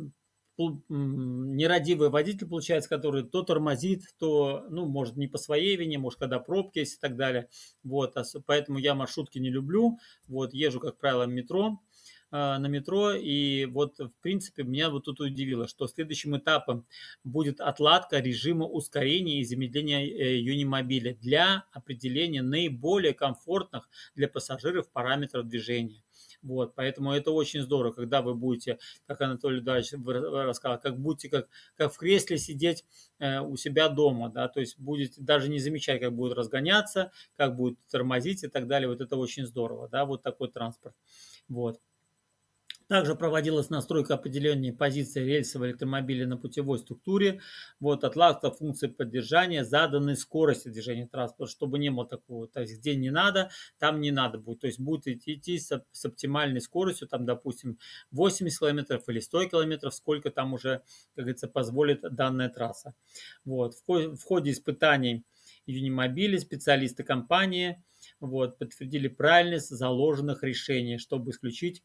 нерадивый водитель, получается, который то тормозит, то, ну, может, не по своей вине, может, когда пробки есть и так далее. Вот, поэтому я маршрутки не люблю. Вот, езжу, как правило, в метро, на метро, и вот, в принципе, меня вот тут удивило, что следующим этапом будет отладка режима ускорения и замедления юнимобиля для определения наиболее комфортных для пассажиров параметров движения. Вот, поэтому это очень здорово, когда вы будете, как Анатолий Эдуардович рассказал, как будете как, как в кресле сидеть э, у себя дома, да, то есть будете даже не замечать, как будет разгоняться, как будет тормозить и так далее. Вот это очень здорово, да, вот такой транспорт. Вот. Также проводилась настройка определения позиции рельсового электромобиля на путевой структуре. Вот, отладка функции поддержания заданной скорости движения транспорта, чтобы не было такого, то есть где не надо, там не надо будет. То есть будет идти, идти с, с оптимальной скоростью, там, допустим, восемьдесят километров или сто километров, сколько там уже, как говорится, позволит данная трасса. Вот, в, в ходе испытаний юнимобилей специалисты компании вот, подтвердили правильность заложенных решений, чтобы исключить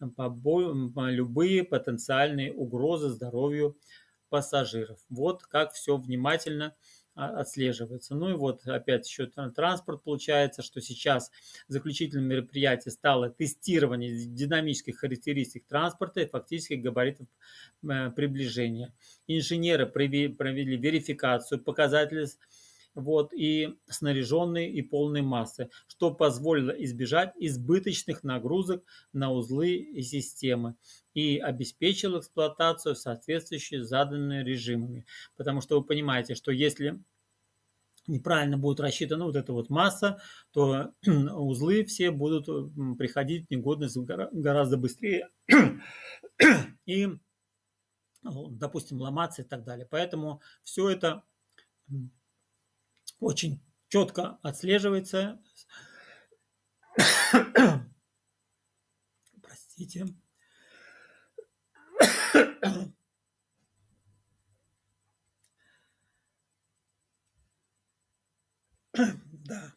любые потенциальные угрозы здоровью пассажиров. Вот как все внимательно отслеживается. Ну и вот опять еще транспорт, получается, что сейчас заключительным мероприятием стало тестирование динамических характеристик транспорта и фактических габаритов приближения. Инженеры провели верификацию показателей вот, и снаряженной и полной массы, что позволило избежать избыточных нагрузок на узлы и системы и обеспечило эксплуатацию соответствующей заданными режимами. Потому что вы понимаете, что если неправильно будет рассчитана вот эта вот масса, то узлы все будут приходить в негодность гораздо быстрее и, допустим, ломаться и так далее. Поэтому все это очень четко отслеживается. Простите. Да.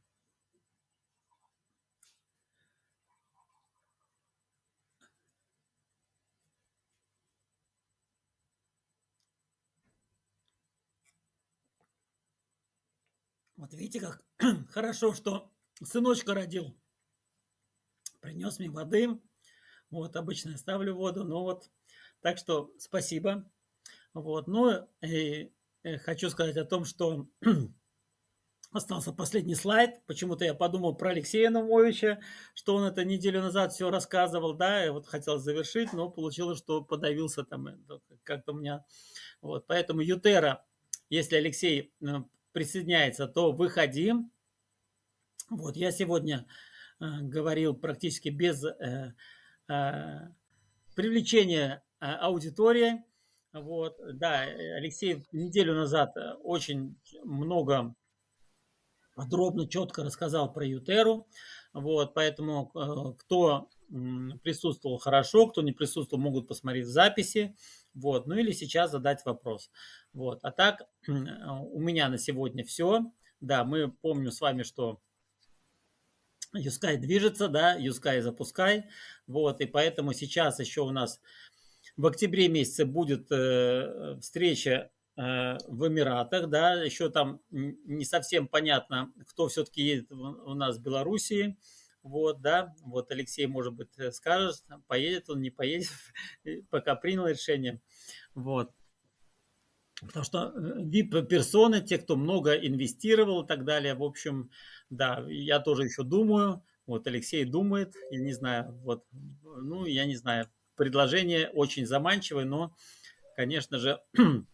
Вот видите, как хорошо, что сыночка родил. Принес мне воды. Вот, обычно я ставлю воду, но вот. Так что спасибо. Вот, ну, и, и хочу сказать о том, что остался последний слайд. Почему-то я подумал про Алексея Наумовича, что он это неделю назад все рассказывал, да, и вот хотел завершить, но получилось, что подавился там, как-то у меня. Вот, поэтому Ютера, если Алексей присоединяется, то выходи. Вот, я сегодня э, говорил практически без э, э, привлечения э, аудитории. Вот, да, Алексей неделю назад очень много подробно, четко рассказал про Ютеру. Вот, поэтому э, кто присутствовал, хорошо, кто не присутствовал, могут посмотреть в записи. Вот, ну или сейчас задать вопрос. Вот, а так у меня на сегодня все. Да, мы помним с вами, что Юскай движется, да, Юскай запускай. Вот, и поэтому сейчас еще у нас в октябре месяце будет э, встреча э, в Эмиратах, да, еще там не совсем понятно, кто все-таки едет у нас в Белоруссии. Вот, да, вот Алексей, может быть, скажет, поедет он, не поедет, пока принял решение. Вот. Потому что ви ай пи-персоны, те, кто много инвестировал и так далее, в общем, да, я тоже еще думаю, вот Алексей думает, я не знаю, вот, ну, я не знаю, предложение очень заманчивое, но, конечно же,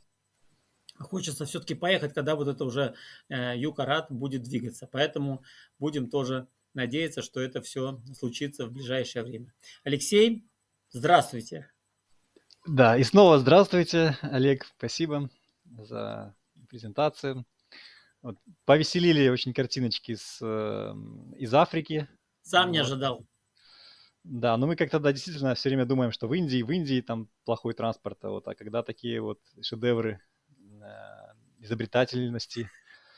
хочется все-таки поехать, когда вот это уже э, Юг-Арат будет двигаться. Поэтому будем тоже надеяться, что это все случится в ближайшее время. Алексей, здравствуйте. Да, и снова здравствуйте, Олег, спасибо за презентацию. Вот, повеселили очень картиночки с, э, из Африки. Сам не Вот. ожидал. Да, но мы как-то да, действительно все время думаем, что в Индии, в Индии там плохой транспорт, а, вот, а когда такие вот шедевры э, изобретательности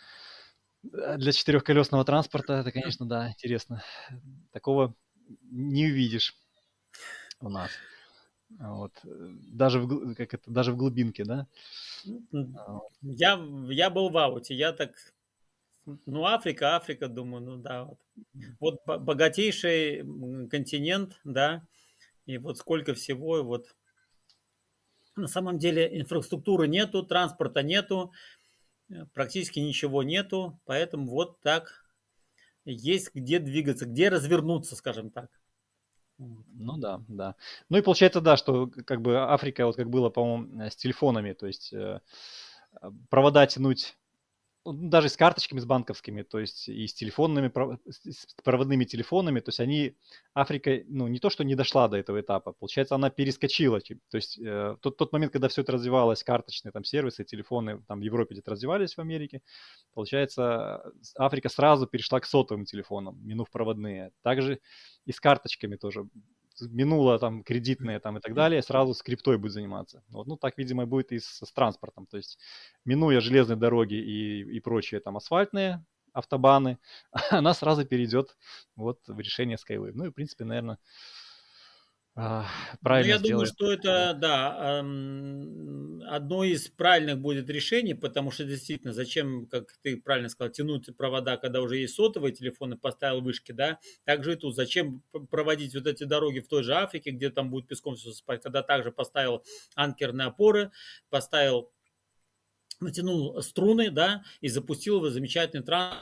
э, для четырехколесного транспорта, это, конечно, да, интересно. Такого не увидишь у нас. Вот. Даже в, гл- как это, даже в глубинке, да? А, Я, я был в ауте, я так, ну, Африка, Африка, думаю, ну да, вот. Вот бо- богатейший м, континент, да, и вот сколько всего, и вот на самом деле инфраструктуры нету, транспорта нету, э, практически ничего нету, поэтому вот так есть где двигаться, где развернуться, скажем так. Вот. Ну да, да. Ну и получается, да, что к- как бы Африка, вот как было, по-моему, э, с телефонами, то есть э, э, провода тянуть, ну, даже с карточками, с банковскими, то есть и с телефонными, пров- с с проводными телефонами, то есть они, Африка, ну не то, что не дошла до этого этапа, получается, она перескочила, чи- то есть э, тот, тот момент, когда все это развивалось, карточные там сервисы, телефоны, там в Европе где-то развивались, в Америке, получается, э, с- Африка сразу перешла к сотовым телефонам, минув проводные. Также и с карточками тоже минуло там кредитные там и так далее, сразу с криптой будет заниматься. Вот, ну, так, видимо, будет и с, с транспортом. То есть, минуя железные дороги и, и прочие там асфальтные автобаны, она сразу перейдет вот в решение Skyway. Ну и, в принципе, наверное, Ну, правильно я думаю, сделает. что это, да, ам, одно из правильных будет решений, потому что действительно, зачем, как ты правильно сказал, тянуть провода, когда уже есть сотовые телефоны, поставил вышки, да, также и тут, зачем п- проводить вот эти дороги в той же Африке, где там будет песком все засыпать, когда также поставил анкерные опоры, поставил, натянул струны, да, и запустил его замечательный транспорт,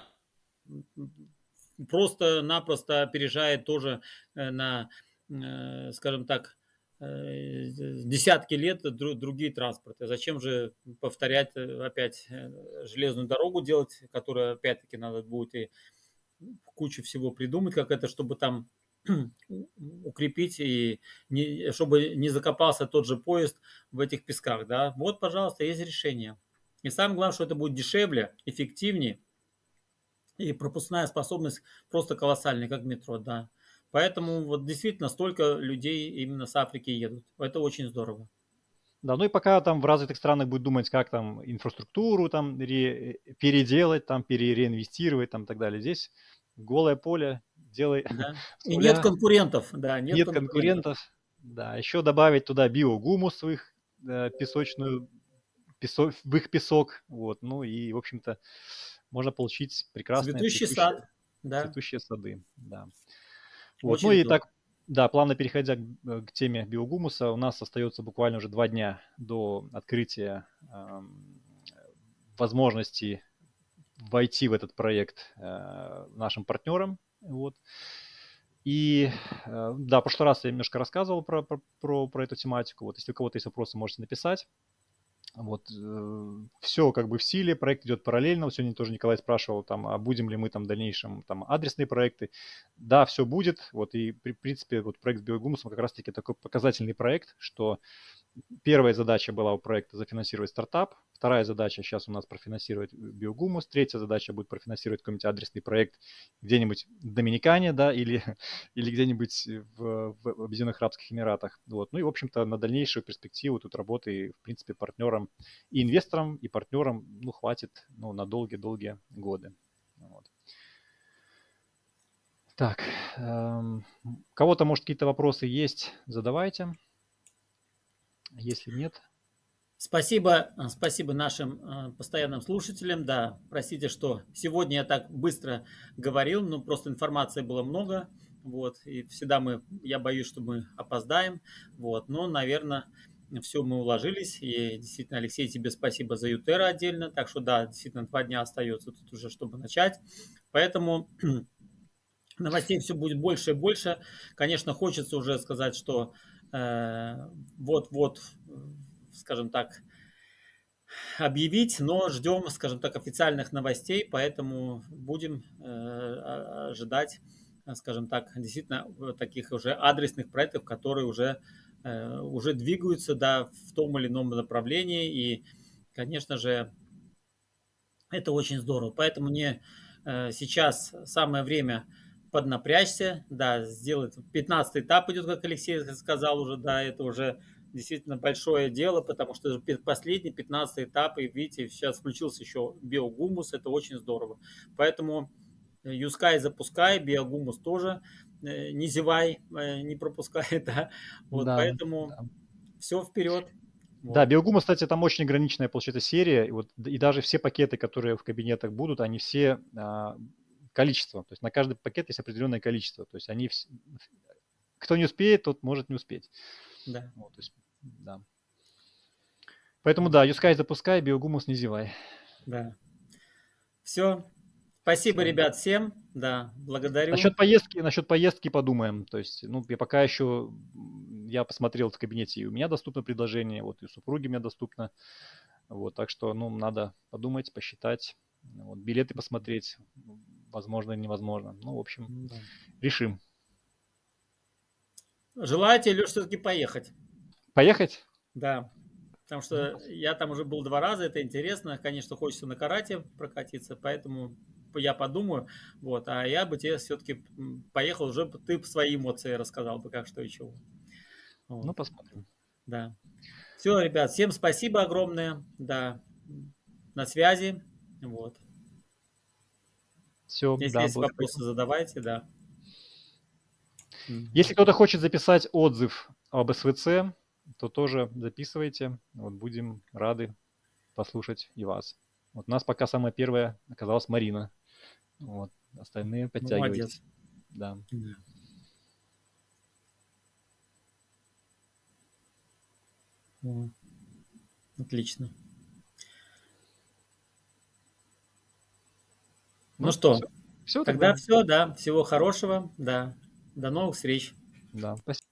просто-напросто опережает тоже э, на, э, скажем так, э, десятки лет дру- другие транспорты. Зачем же повторять э, опять э, железную дорогу делать, которая опять-таки надо будет и кучу всего придумать, как это, чтобы там укрепить и не, чтобы не закопался тот же поезд в этих песках, да. Вот, пожалуйста, есть решение. И самое главное, что это будет дешевле, эффективнее, и пропускная способность просто колоссальная, как метро, да. Поэтому вот действительно столько людей именно с Африки едут. Это очень здорово. Да, ну и пока там в развитых странах будет думать, как там инфраструктуру там ре- переделать, там переинвестировать, там и так далее. Здесь голое поле, делай Да. с И нет нуля, конкурентов, да, нет нет конкурентов. конкурентов. Да, еще добавить туда биогумус в их э, песочную, песо- в их песок, вот, ну и, в общем-то, можно получить прекрасные Цветущий цветущие, сад, да, цветущие сады, да. Вот, ну очень и здорово. так, да, плавно переходя к, э, к теме биогумуса, у нас остается буквально уже два дня до открытия эм, возможности войти в этот проект э, нашим партнерам. Вот. И э, да, в прошлый раз я немножко рассказывал про, про, про, про эту тематику. Вот, если у кого-то есть вопросы, можете написать. Вот, э, все как бы в силе, проект идет параллельно. Вот сегодня тоже Николай спрашивал, там, а будем ли мы там в дальнейшем там адресные проекты. Да, все будет. Вот, и при- в принципе вот проект с Биогумусом как раз-таки такой показательный проект, что первая задача была у проекта зафинансировать стартап. Вторая задача сейчас у нас профинансировать биогумус. Третья задача будет профинансировать какой-нибудь адресный проект где-нибудь в Доминикане, да, или, или где-нибудь в, в Объединенных Арабских Эмиратах. Вот. Ну и, в общем-то, на дальнейшую перспективу тут работы, в принципе, партнерам и инвесторам, и партнерам, ну, хватит, ну, на долгие-долгие годы. Вот. Так, эм, кого-то, может, какие-то вопросы есть, задавайте. Если нет, Спасибо, э, спасибо нашим э, постоянным слушателям. Да, простите, что сегодня я так быстро говорил, но просто информации было много. Вот, и всегда мы, я боюсь, что мы опоздаем. Вот, но, наверное, все мы уложились. И действительно, Алексей, тебе спасибо за Ютера отдельно. Так что да, действительно, два дня остается тут уже, чтобы начать. Поэтому новостей все будет больше и больше. Конечно, хочется уже сказать, что э, вот-вот, э, скажем так, объявить, но ждем, скажем так, официальных новостей, поэтому будем э, ожидать, э, скажем так, действительно э, таких уже адресных проектов, которые уже, э, уже двигаются, да, в том или ином направлении, и, конечно же, это очень здорово. Поэтому мне э, сейчас самое время поднапрячься, да, сделать пятнадцатый этап идет, как Алексей сказал уже, да, это уже действительно большое дело, потому что это пе- последний пятнадцатый этап, и видите, сейчас включился еще биогумус, это очень здорово. Поэтому э, Юскай запускай, биогумус тоже, э, не зевай, э, не пропускай, да, вот, Да, поэтому да. все вперед, Да, вот, биогума, кстати, там очень ограниченная, получается, серия. И, вот, и даже все пакеты, которые в кабинетах будут, они все а, количество. То есть на каждый пакет есть определенное количество. То есть они вс- кто не успеет, тот может не успеть. да, Вот, то есть, да. Поэтому да, Юскай запускай, биогумус не зевай. да. Все. Спасибо, Все. ребят, всем. Да, благодарю. Насчет поездки, насчет поездки подумаем. То есть, ну, я пока еще, м, я посмотрел в кабинете, и у меня доступно предложение, вот и у супруги у меня доступно. Вот, так что, ну, надо подумать, посчитать, вот, билеты посмотреть, возможно или невозможно. Ну, в общем, Да. решим. Желаете, Леш, все-таки поехать? Поехать? Да. Потому Ну, что пос- я там уже был два раза, это интересно. Конечно, хочется на карате прокатиться, поэтому я подумаю. Вот, а я бы тебе все-таки поехал, уже бы ты свои эмоции рассказал бы, как что и чего. ну, Вот, посмотрим. да. Все, ребят, всем спасибо огромное. Да, на связи. Вот. Все, Если да, есть благодарю. вопросы, задавайте, да. Если кто-то хочет записать отзыв об СВЦ, то тоже записывайте. Вот будем рады послушать и вас. Вот у нас пока самая первая оказалась Марина. Вот. Остальные Ну, молодец. подтягивайтесь. Да. Да. О, отлично. Ну Ну, что, все, все тогда тогда. все, да. Всего хорошего, да. До новых встреч. Да, спасибо.